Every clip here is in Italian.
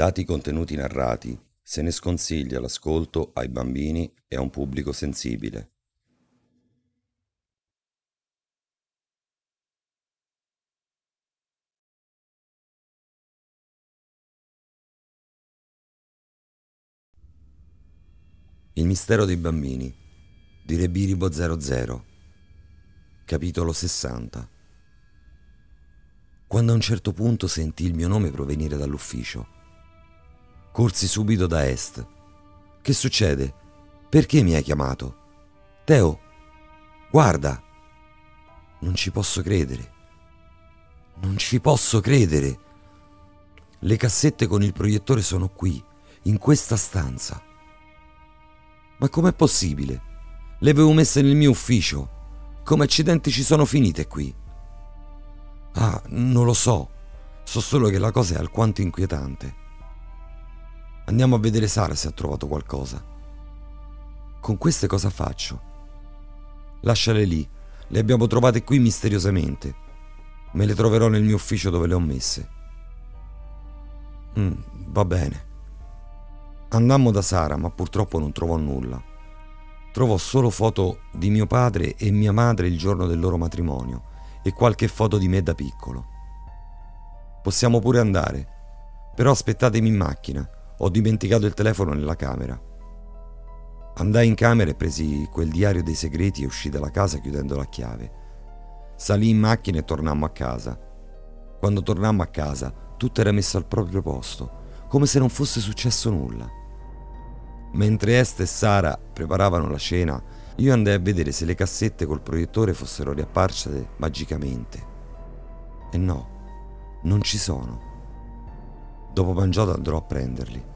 Dati i contenuti narrati, se ne sconsiglia l'ascolto ai bambini e a un pubblico sensibile. Il mistero dei bambini di Rebiribo 00, capitolo 60. Quando a un certo punto sentii il mio nome provenire dall'ufficio, corsi subito da Est. Che succede? Perché mi hai chiamato? Teo, guarda! Non ci posso credere. Non ci posso credere. Le cassette con il proiettore sono qui, in questa stanza. Ma com'è possibile? Le avevo messe nel mio ufficio. Come accidenti ci sono finite qui? Ah, non lo so. So solo che la cosa è alquanto inquietante. Andiamo a vedere Sara se ha trovato qualcosa. Con queste cosa faccio? Lasciale lì. Le abbiamo trovate qui misteriosamente. Me le troverò nel mio ufficio dove le ho messe. Va bene. Andammo da Sara, ma purtroppo non trovò nulla. Trovò solo foto di mio padre e mia madre il giorno del loro matrimonio e qualche foto di me da piccolo. Possiamo pure andare, però aspettatemi in macchina, ho dimenticato il telefono nella camera. Andai in camera e presi quel diario dei segreti e uscì dalla casa chiudendo la chiave. Salì in macchina e tornammo a casa. Quando tornammo a casa, tutto era messo al proprio posto, come se non fosse successo nulla. Mentre Est e Sara preparavano la cena, io andai a vedere se le cassette col proiettore fossero riapparse magicamente. E no, non ci sono. Dopo mangiato andrò a prenderli.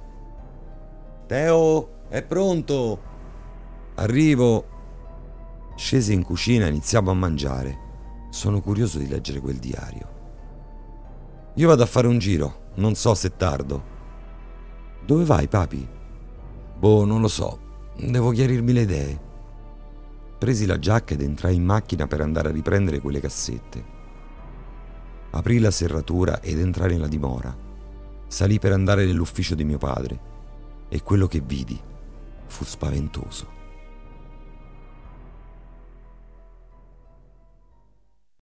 Teo, è pronto! Arrivo! Scesi in cucina e iniziamo a mangiare. Sono curioso di leggere quel diario. Io vado a fare un giro, non so se tardo. Dove vai, papi? Boh, non lo so, devo chiarirmi le idee. Presi la giacca ed entrai in macchina per andare a riprendere quelle cassette. Aprì la serratura ed entrai nella dimora. Salì per andare nell'ufficio di mio padre e quello che vidi fu spaventoso.